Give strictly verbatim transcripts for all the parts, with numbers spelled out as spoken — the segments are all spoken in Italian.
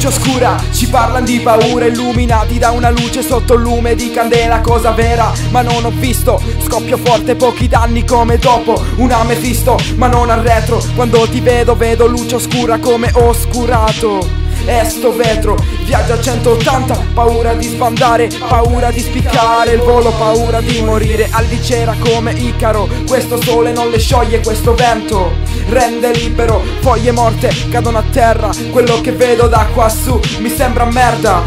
luce oscura, ci parlano di paura, illuminati da una luce sotto il lume di candela, cosa vera, ma non ho visto. Scoppio forte, pochi danni come dopo una Mefisto, ma non arretro. Quando ti vedo, vedo luce oscura come oscurato. E sto vetro, viaggio a centottanta, paura di sbandare, paura di spiccare il volo, paura di morire all'icera come Icaro. Questo sole non le scioglie, questo vento rende libero, foglie morte cadono a terra, quello che vedo da quassù mi sembra merda.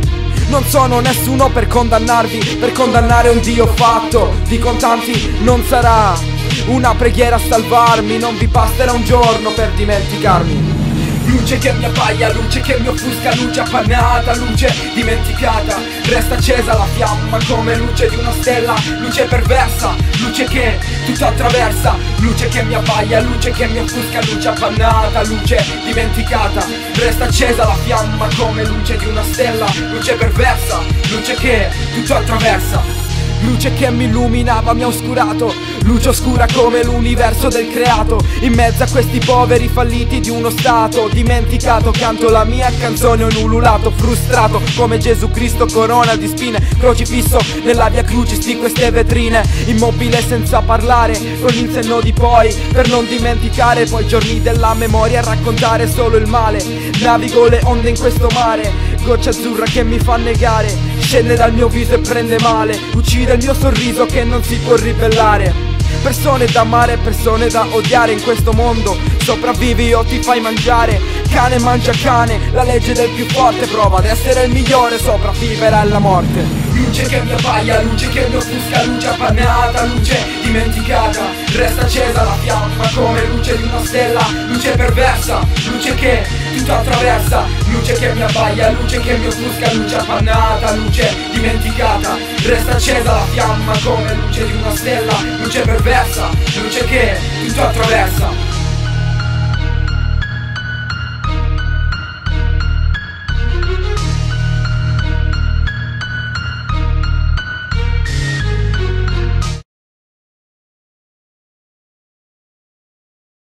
Non sono nessuno per condannarvi, per condannare un Dio fatto di contanti. Non sarà una preghiera a salvarmi, non vi basterà un giorno per dimenticarmi. Luce che mi appaglia, luce che mi offusca, luce appannata, luce dimenticata. Resta accesa la fiamma come luce di una stella, luce perversa, luce che tutto attraversa. Luce che mi appaglia, luce che mi offusca, luce appannata, luce dimenticata. Resta accesa la fiamma come luce di una stella, luce perversa, luce che tutto attraversa. Luce che mi illuminava mi ha oscurato, luce oscura come l'universo del creato. In mezzo a questi poveri falliti di uno stato dimenticato, canto la mia canzone, un ululato frustrato come Gesù Cristo, corona di spine, crocifisso nella via crucis di queste vetrine. Immobile senza parlare, con il senno di poi, per non dimenticare poi i giorni della memoria, raccontare solo il male. Navigo le onde in questo mare, goccia azzurra che mi fa negare, scende dal mio viso e prende male, uccide il mio sorriso che non si può ribellare. Persone da amare, persone da odiare in questo mondo, sopravvivi o ti fai mangiare. Cane mangia cane, la legge del più forte, prova ad essere il migliore, sopravvivere alla morte. Luce che mi appaglia, luce che mi offusca, luce appannata, luce dimenticata. Resta accesa la fiamma come luce di una stella, luce perversa, luce che tutto attraversa. Luce che mi appaglia, luce che mi offusca, luce appannata, luce dimenticata. Resta accesa la fiamma come luce di una stella, luce perversa, luce che tutto attraversa.